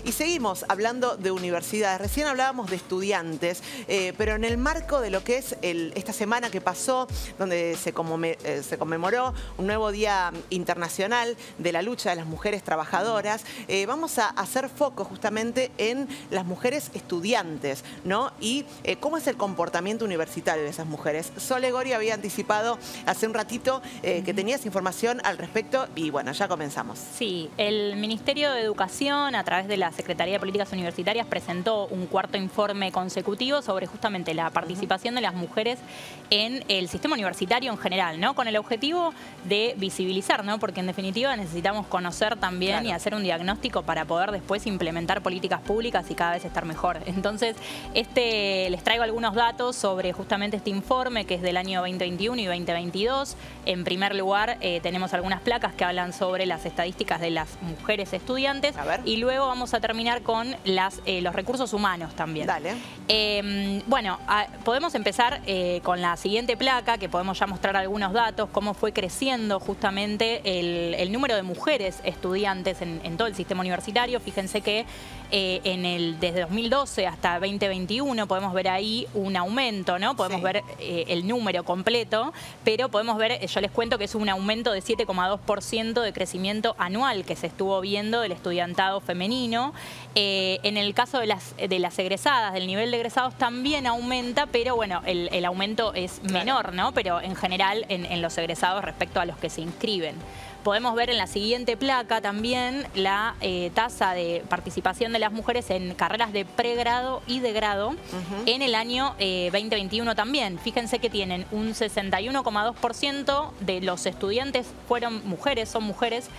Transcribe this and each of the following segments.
Y seguimos hablando de universidades. Recién hablábamos de estudiantes, pero en el marco de lo que es esta semana que pasó, donde se conmemoró un nuevo Día Internacional de la Lucha de las Mujeres Trabajadoras, vamos a hacer foco justamente en las mujeres estudiantes, ¿no? Y cómo es el comportamiento universitario de esas mujeres. Sole Gori había anticipado hace un ratito que tenías información al respecto y bueno, ya comenzamos. Sí, el Ministerio de Educación, a través de la Secretaría de Políticas Universitarias, presentó un cuarto informe consecutivo sobre justamente la participación de las mujeres en el sistema universitario en general, ¿no? Con el objetivo de visibilizar, ¿no? Porque en definitiva necesitamos conocer también y hacer un diagnóstico para poder después implementar políticas públicas y cada vez estar mejor. Entonces, les traigo algunos datos sobre justamente este informe que es del año 2021 y 2022. En primer lugar, tenemos algunas placas que hablan sobre las estadísticas de las mujeres estudiantes y luego vamos a terminar con los recursos humanos también. Dale. Bueno, podemos empezar con la siguiente placa, que podemos ya mostrar algunos datos, cómo fue creciendo justamente el número de mujeres estudiantes en todo el sistema universitario. Fíjense que desde 2012 hasta 2021 podemos ver ahí un aumento, ¿no? Podemos ver el número completo, pero podemos ver, yo les cuento que es un aumento de 7,2% de crecimiento anual que se estuvo viendo del estudiantado femenino. En el caso de las egresadas, del nivel de egresados también aumenta, pero bueno, el aumento es menor, ¿no? Pero en general en los egresados respecto a los que se inscriben. Podemos ver en la siguiente placa también la tasa de participación de las mujeres en carreras de pregrado y de grado en el año 2021 también. Fíjense que tienen un 61,2% de los estudiantes son mujeres,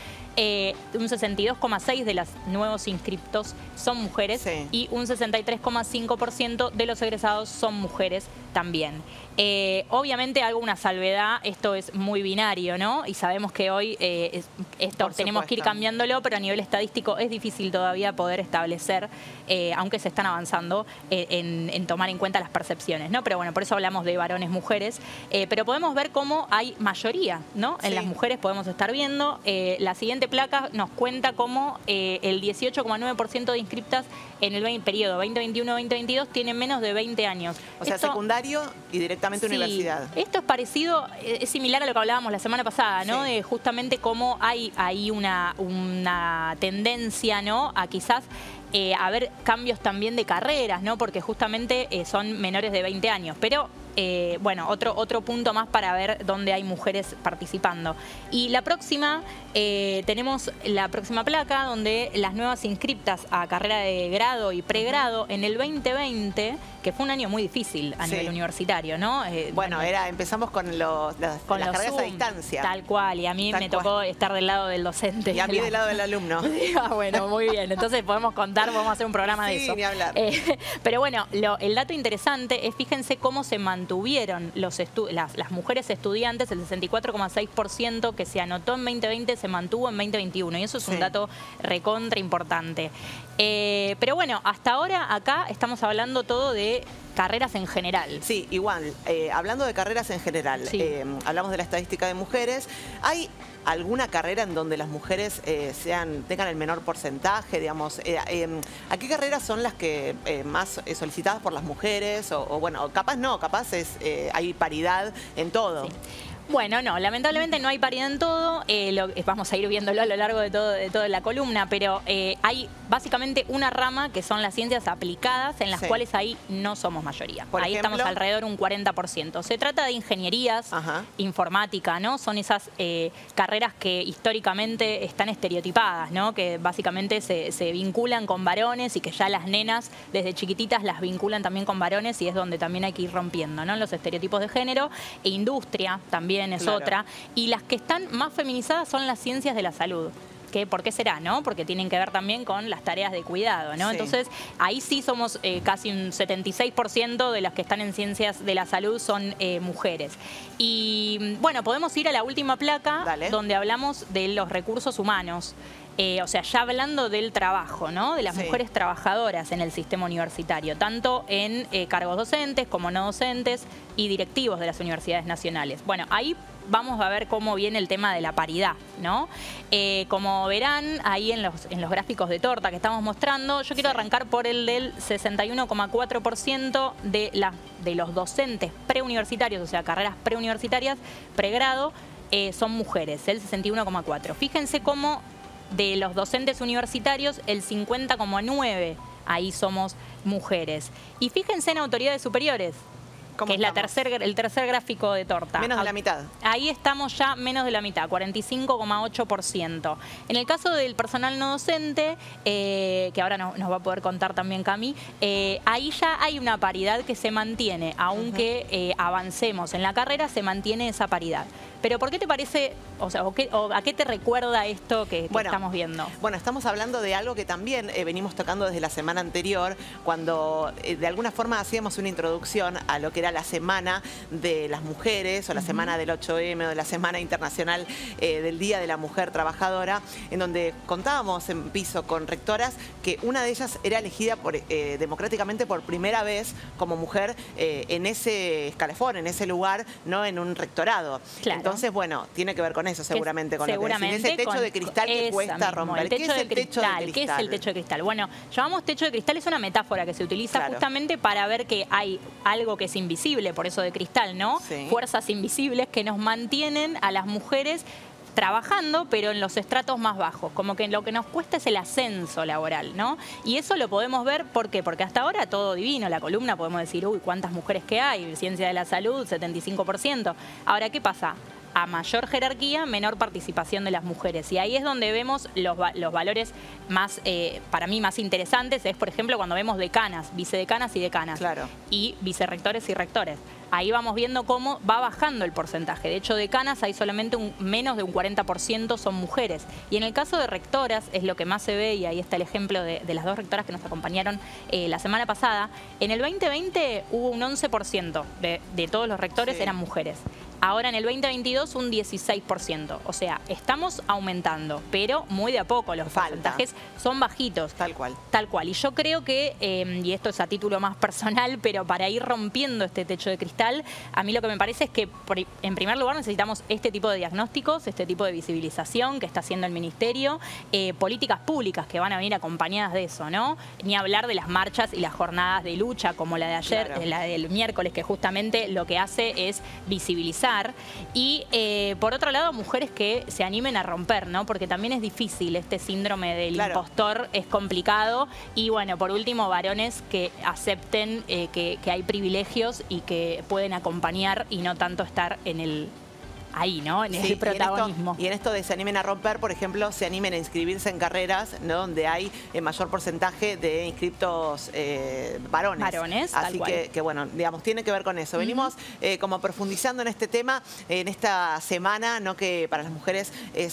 un 62,6% de los nuevos inscriptos son mujeres y un 63,5% de los egresados son mujeres también. Obviamente hago una salvedad, esto es muy binario, ¿no? Y sabemos que hoy esto tenemos que ir cambiándolo, pero a nivel estadístico es difícil todavía poder establecer, aunque se están avanzando, en tomar en cuenta las percepciones, ¿no? Pero bueno, por eso hablamos de varones, mujeres, pero podemos ver cómo hay mayoría, ¿no? En las mujeres podemos estar viendo. La siguiente placa nos cuenta cómo el 18,9% de inscriptas en el periodo 2021-2022 tienen menos de 20 años. O sea, secundario y directamente universidad. Esto es parecido, es similar a lo que hablábamos la semana pasada, ¿no? De justamente cómo hay una tendencia, ¿no? A quizás haber cambios también de carreras, ¿no? Porque justamente son menores de 20 años. Pero bueno, otro punto más para ver dónde hay mujeres participando. Y la próxima, tenemos la próxima placa donde las nuevas inscriptas a carrera de grado y pregrado en el 2020, que fue un año muy difícil a nivel universitario, ¿no? Bueno, empezamos con las carreras Zoom, a distancia. Tal cual, y a mí me tocó estar del lado del docente. Y a mí del lado del alumno. Bueno, muy bien, entonces podemos a hacer un programa de eso. Ni hablar. Pero bueno, el dato interesante es, fíjense cómo se mantuvieron las mujeres estudiantes, el 64,6% que se anotó en 2020 se mantuvo en 2021, y eso es un dato recontra importante. Pero bueno, hasta ahora acá estamos hablando todo de carreras en general. Sí, igual, hablando de carreras en general, hablamos de la estadística de mujeres. ¿Hay alguna carrera en donde las mujeres tengan el menor porcentaje, digamos? ¿A qué carreras son las que más solicitadas por las mujeres? O bueno, capaz no, capaz hay paridad en todo. Sí. Bueno, no, lamentablemente no hay paridad en todo, vamos a ir viéndolo a lo largo de toda la columna, pero hay básicamente una rama que son las ciencias aplicadas, en las cuales ahí no somos mayoría. Ahí estamos alrededor de un 40%. Se trata de ingenierías, informática, ¿no? Son esas carreras que históricamente están estereotipadas, ¿no? Que básicamente se vinculan con varones y que ya las nenas desde chiquititas las vinculan también con varones, y es donde también hay que ir rompiendo, ¿no? Los estereotipos de género. E industria también es otra. Y las que están más feminizadas son las ciencias de la salud. ¿Por qué será, no? Porque tienen que ver también con las tareas de cuidado, ¿no? Entonces, ahí sí somos casi un 76% de las que están en ciencias de la salud son mujeres. Y bueno, podemos ir a la última placa donde hablamos de los recursos humanos. o sea, ya hablando del trabajo, ¿no? De las mujeres trabajadoras en el sistema universitario, tanto en cargos docentes como no docentes y directivos de las universidades nacionales. Bueno, ahí vamos a ver cómo viene el tema de la paridad, ¿no? Como verán ahí en los gráficos de torta que estamos mostrando, yo quiero arrancar por el del 61,4% de los docentes preuniversitarios, o sea, carreras preuniversitarias, pregrado, son mujeres, el 61,4%. Fíjense cómo de los docentes universitarios, el 50,9% ahí somos mujeres. Y fíjense en autoridades superiores, que es el tercer gráfico de torta. Menos de la mitad. Ahí estamos ya menos de la mitad, 45,8%. En el caso del personal no docente, que ahora nos va a poder contar también Cami, ahí ya hay una paridad que se mantiene, aunque avancemos en la carrera, se mantiene esa paridad. Pero ¿por qué te parece, o sea, a qué te recuerda esto que estamos viendo? Bueno, estamos hablando de algo que también venimos tocando desde la semana anterior, cuando de alguna forma hacíamos una introducción a lo que era la semana de las mujeres, o la semana del 8M, o de la Semana Internacional del Día de la Mujer Trabajadora, en donde contábamos en piso con rectoras que una de ellas era elegida democráticamente por primera vez como mujer en ese escalafón, en ese lugar, no en un rectorado. Claro. Entonces, bueno, tiene que ver con eso seguramente, con lo que decís. Ese techo de cristal que cuesta romper. ¿Qué es el techo de cristal? ¿Qué es el techo de cristal? Bueno, llamamos techo de cristal, es una metáfora que se utiliza justamente para ver que hay algo que es invisible, por eso de cristal, ¿no? Sí. Fuerzas invisibles que nos mantienen a las mujeres trabajando, pero en los estratos más bajos, como que lo que nos cuesta es el ascenso laboral, ¿no? Y eso lo podemos ver, ¿por qué? Porque hasta ahora todo divino, la columna podemos decir, uy, cuántas mujeres que hay, ciencia de la salud, 75%. Ahora, ¿qué pasa? A mayor jerarquía, menor participación de las mujeres. Y ahí es donde vemos los valores más, para mí, más interesantes. Es, por ejemplo, cuando vemos decanas, vicedecanas y decanas. Claro. Y vicerrectores y rectores. Ahí vamos viendo cómo va bajando el porcentaje. De hecho, decanas hay solamente menos de un 40% son mujeres. Y en el caso de rectoras, es lo que más se ve, y ahí está el ejemplo de las dos rectoras que nos acompañaron la semana pasada. En el 2020 hubo un 11% de todos los rectores eran mujeres. Ahora en el 2022 un 16%. O sea, estamos aumentando, pero muy de a poco. Los porcentajes son bajitos. Tal cual. Tal cual. Y yo creo que, y esto es a título más personal, pero para ir rompiendo este techo de cristal, a mí lo que me parece es que, en primer lugar, necesitamos este tipo de diagnósticos, este tipo de visibilización que está haciendo el Ministerio, políticas públicas que van a venir acompañadas de eso, ¿no? Ni hablar de las marchas y las jornadas de lucha, como la de ayer, la del miércoles, que justamente lo que hace es visibilizar. Y por otro lado, mujeres que se animen a romper, ¿no? Porque también es difícil, este síndrome del impostor es complicado. Y bueno, por último, varones que acepten que hay privilegios y que pueden acompañar y no tanto estar en el... ahí, ¿no? En el protagonismo. Y en esto de se animen a romper, por ejemplo, se animen a inscribirse en carreras, ¿no? Donde hay mayor porcentaje de inscriptos varones. Así que, bueno, digamos, tiene que ver con eso. Venimos como profundizando en este tema, en esta semana, ¿no? Que para las mujeres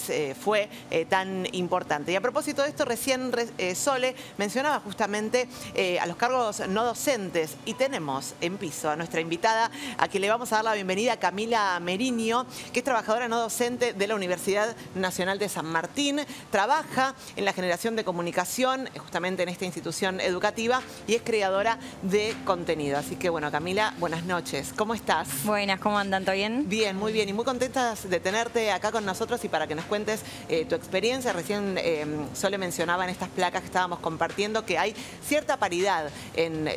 fue tan importante. Y a propósito de esto, recién Sole mencionaba justamente a los cargos no docentes. Y tenemos en piso a nuestra invitada, a quien le vamos a dar la bienvenida, Camila Meriño, que es trabajadora no docente de la Universidad Nacional de San Martín. Trabaja en la generación de comunicación, justamente en esta institución educativa, y es creadora de contenido. Así que, bueno, Camila, buenas noches. ¿Cómo estás? Buenas, ¿cómo andan? ¿Todo bien? Bien, muy bien. Y muy contentas de tenerte acá con nosotros y para que nos cuentes tu experiencia. Recién Sole mencionaba en estas placas que estábamos compartiendo que hay cierta paridad en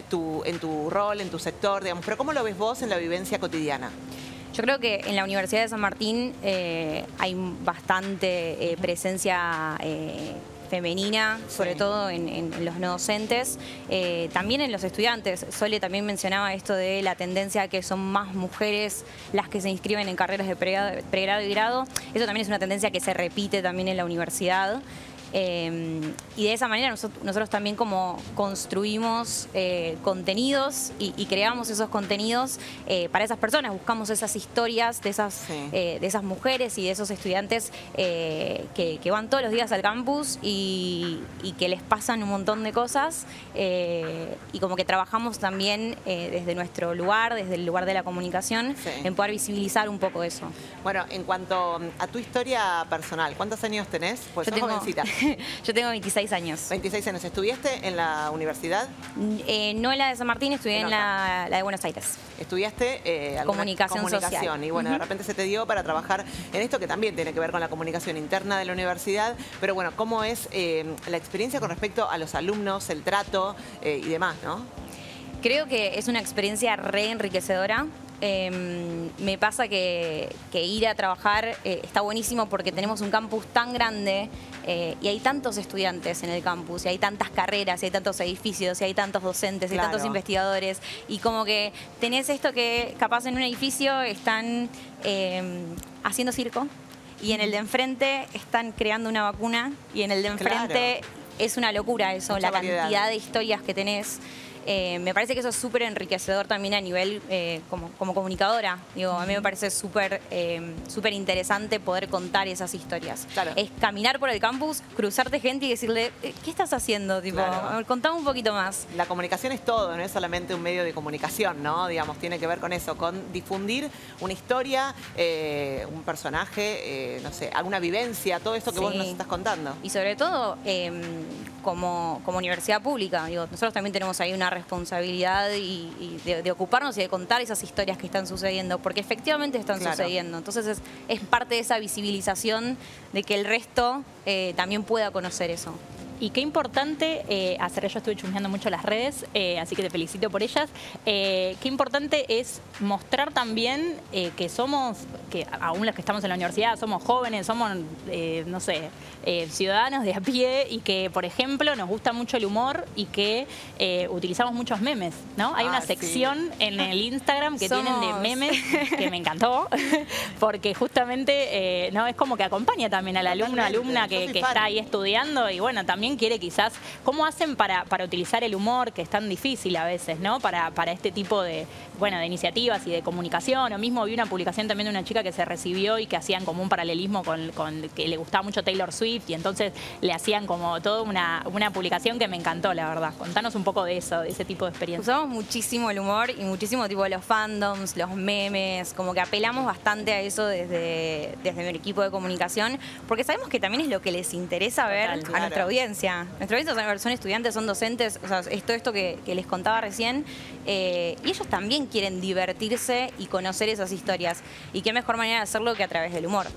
tu rol, en tu sector, digamos. Pero ¿cómo lo ves vos en la vivencia cotidiana? Yo creo que en la Universidad de San Martín hay bastante presencia femenina, sobre todo en los no docentes, también en los estudiantes. Sole también mencionaba esto de la tendencia a que son más mujeres las que se inscriben en carreras de pregrado y grado. Eso también es una tendencia que se repite también en la universidad. Y de esa manera nosotros también como construimos contenidos y creamos esos contenidos para esas personas, buscamos esas historias de esas mujeres y de esos estudiantes que van todos los días al campus y que les pasan un montón de cosas y como que trabajamos también desde nuestro lugar, desde el lugar de la comunicación, en poder visibilizar un poco eso. Bueno, en cuanto a tu historia personal, ¿cuántos años tenés? Pues yo tengo jovencita. Yo tengo 26 años. 26 años. ¿Estudiaste en la universidad? No en la de San Martín, estudié en la de Buenos Aires. ¿Estudiaste comunicación social? Y bueno, de repente se te dio para trabajar en esto que también tiene que ver con la comunicación interna de la universidad. Pero bueno, ¿cómo es la experiencia con respecto a los alumnos, el trato y demás, no? Creo que es una experiencia re enriquecedora. Me pasa que ir a trabajar está buenísimo porque tenemos un campus tan grande y hay tantos estudiantes en el campus, y hay tantas carreras, y hay tantos edificios, y hay tantos docentes, y hay tantos investigadores, y como que tenés esto que capaz en un edificio están haciendo circo, y en el de enfrente están creando una vacuna, y en el de enfrente es una locura eso, mucha la variedad. Cantidad de historias que tenés. Me parece que eso es súper enriquecedor también a nivel como comunicadora. Digo, a mí me parece súper interesante poder contar esas historias. Claro. Es caminar por el campus, cruzarte gente y decirle, ¿qué estás haciendo? Tipo, contame un poquito más. La comunicación es todo, no es solamente un medio de comunicación, ¿no? Digamos, tiene que ver con eso, con difundir una historia, un personaje, no sé, alguna vivencia, todo esto que vos nos estás contando. Y sobre todo, como universidad pública, digo, nosotros también tenemos ahí una responsabilidad y de ocuparnos y de contar esas historias que están sucediendo, porque efectivamente están sucediendo. Entonces es parte de esa visibilización de que el resto también pueda conocer eso. Y qué importante, yo estuve chusmeando mucho las redes, así que te felicito por ellas, qué importante es mostrar también que aún los que estamos en la universidad, somos jóvenes, somos, no sé, ciudadanos de a pie y que, por ejemplo, nos gusta mucho el humor y que utilizamos muchos memes, ¿no? Hay una sección en el Instagram que tienen de memes que me encantó, porque justamente no es como que acompaña también al alumno, alumna que está ahí estudiando y bueno, también quiere quizás, ¿cómo hacen para utilizar el humor, que es tan difícil a veces, ¿no? Para este tipo de iniciativas y de comunicación? O mismo vi una publicación también de una chica que se recibió y que hacían como un paralelismo con que le gustaba mucho Taylor Swift y entonces le hacían como toda una publicación que me encantó, la verdad. Contanos un poco de eso, de ese tipo de experiencia. Usamos muchísimo el humor y muchísimo tipo los fandoms, los memes, como que apelamos bastante a eso desde mi equipo de comunicación, porque sabemos que también es lo que les interesa ver a nuestra audiencia. Nuestra audiencia son estudiantes, son docentes, o sea, es todo esto que les contaba recién, y ellos también quieren divertirse y conocer esas historias. Y qué mejor manera de hacerlo que a través del humor.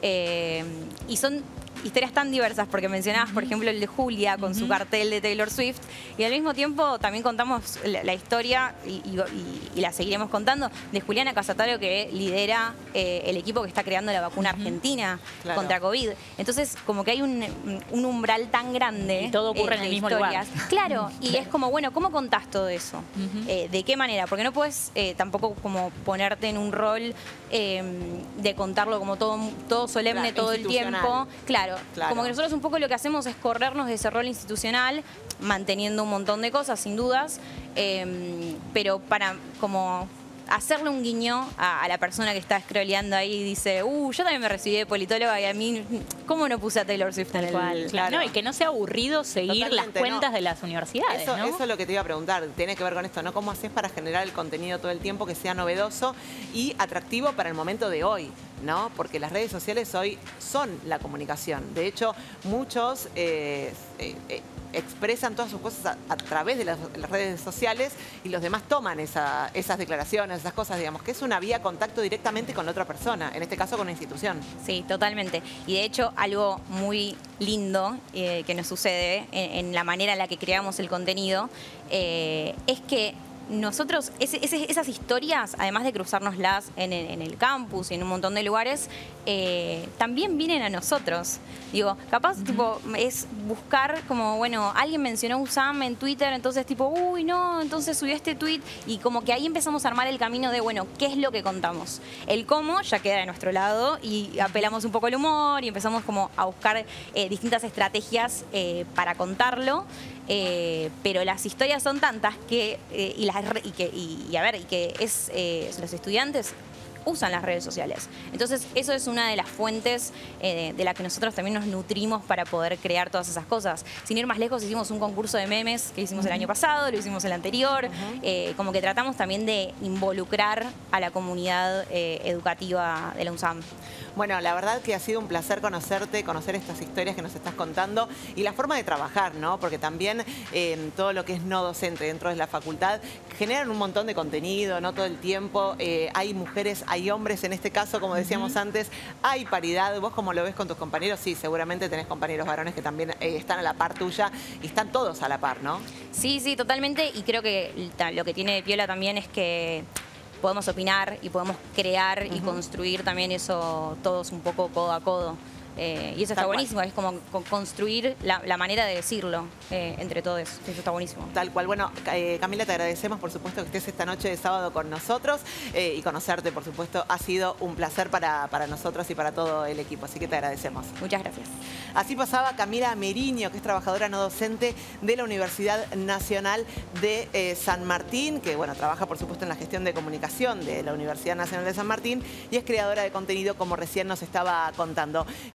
Y son historias tan diversas, porque mencionabas, por ejemplo, el de Julia con su cartel de Taylor Swift, y al mismo tiempo también contamos la historia, y la seguiremos contando, de Juliana Casataro, que lidera el equipo que está creando la vacuna argentina contra COVID. Entonces, como que hay un umbral tan grande. Y todo ocurre en el mismo lugar. Claro, y es como, bueno, ¿cómo contás todo eso? ¿De qué manera? Porque no puedes tampoco como ponerte en un rol de contarlo como todo solemne todo el tiempo. Claro, como que nosotros un poco lo que hacemos es corrernos de ese rol institucional, manteniendo un montón de cosas, sin dudas, pero para como hacerle un guiño a la persona que está scrolleando ahí y dice, yo también me recibí de politóloga y a mí, ¿cómo no puse a Taylor Swift en el cual? Claro. No, y que no sea aburrido seguir las cuentas de las universidades, eso, ¿no? Eso es lo que te iba a preguntar, tiene que ver con esto, ¿no? ¿Cómo haces para generar el contenido todo el tiempo que sea novedoso y atractivo para el momento de hoy? ¿No? Porque las redes sociales hoy son la comunicación. De hecho, muchos expresan todas sus cosas a través de las redes sociales y los demás toman esas declaraciones, esas cosas, digamos, que es una vía de contacto directamente con la otra persona, en este caso con una institución. Sí, totalmente. Y de hecho, algo muy lindo que nos sucede en la manera en la que creamos el contenido es que nosotros, esas historias, además de cruzárnoslas en el campus y en un montón de lugares, también vienen a nosotros. Digo, capaz tipo, es buscar como, bueno, alguien mencionó Usam en Twitter, entonces tipo, uy, no, entonces subió este tweet y como que ahí empezamos a armar el camino de, bueno, ¿qué es lo que contamos? El cómo ya queda de nuestro lado y apelamos un poco al humor y empezamos como a buscar distintas estrategias para contarlo. Pero las historias son tantas que, los estudiantes usan las redes sociales. Entonces, eso es una de las fuentes de la que nosotros también nos nutrimos para poder crear todas esas cosas. Sin ir más lejos, hicimos un concurso de memes que hicimos el año pasado, lo hicimos el anterior, como que tratamos también de involucrar a la comunidad educativa de la UNSAM. Bueno, la verdad que ha sido un placer conocerte, conocer estas historias que nos estás contando y la forma de trabajar, ¿no? Porque también en todo lo que es no docente dentro de la facultad generan un montón de contenido, no todo el tiempo. Hay mujeres, hay hombres en este caso, como decíamos antes, hay paridad. ¿Vos cómo lo ves con tus compañeros? Sí, seguramente tenés compañeros varones que también están a la par tuya y están todos a la par, ¿no? Sí, sí, totalmente. Y creo que lo que tiene de piola también es que podemos opinar y podemos crear y construir también eso todos un poco codo a codo. Y eso está buenísimo, es como construir la manera de decirlo entre todos. Eso está buenísimo. Tal cual. Bueno, Camila, te agradecemos, por supuesto, que estés esta noche de sábado con nosotros y conocerte, por supuesto, ha sido un placer para nosotros y para todo el equipo, así que te agradecemos. Muchas gracias. Así pasaba Camila Meriño, que es trabajadora no docente de la Universidad Nacional de San Martín, que, bueno, trabaja, por supuesto, en la gestión de comunicación de la Universidad Nacional de San Martín y es creadora de contenido, como recién nos estaba contando.